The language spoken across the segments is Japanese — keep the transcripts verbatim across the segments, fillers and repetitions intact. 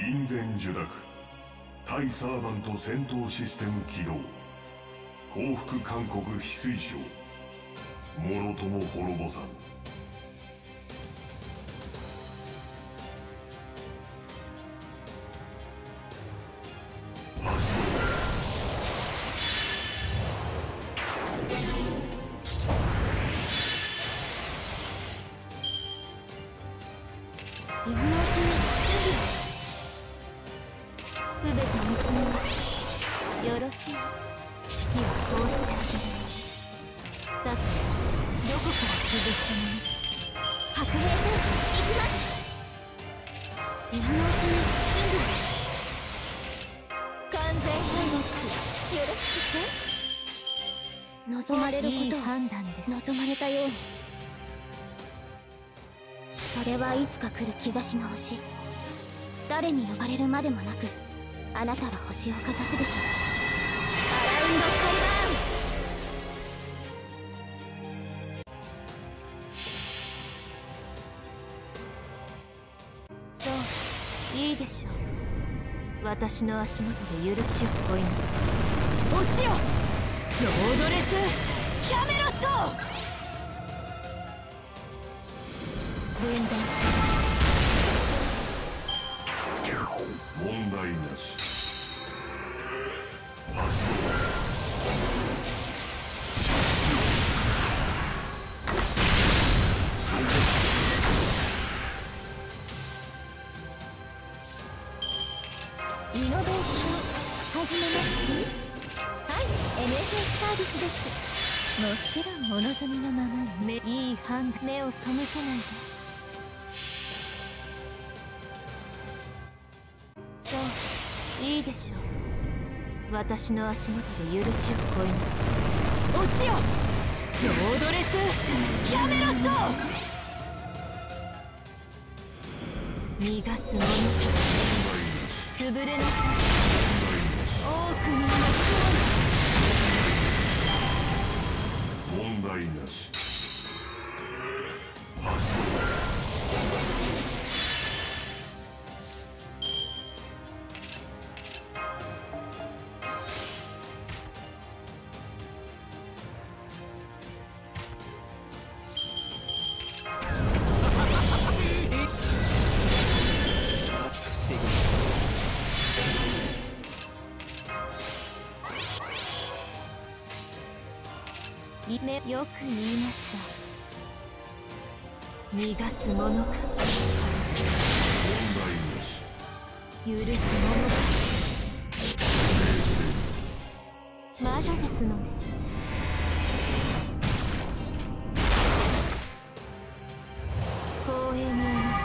院前受諾対サーバント戦闘システム起動。降伏勧告非推奨。もろとも滅ぼさん。 今のうちにすべて見つめます。よろしい。式はこうしてあげる。さて、どこから潰したもの。白兵戦行きます。今のうちに準備。完全敗北。よろしくて。望まれることを判断です。望まれたように。それはいつか来る兆しの星。誰に呼ばれるまでもなく、あなたは星をかざすでしょう。アラウンドカリバーン。そう、いいでしょう。私の足元で許しを乞います。落ちよ、ロードレス・キャメロット。分断する。 問題なし。発動。 イノベーション始めます。はい、エヌエスエス サービスです。もちろんお望みのままに。目いい判断。目を背けないで。いいでしょう。私の足元で許しを乞います。落ちよ、ロードレス・キャメロット。逃がす者か。潰れなさい。多くの問題なし。発動。 ね、よく言いました。逃がす者か。許す者か。魔女ですので。光栄に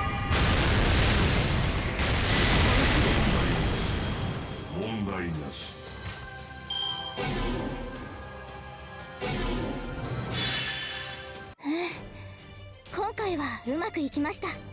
問題なし。 今回はうまくいきました。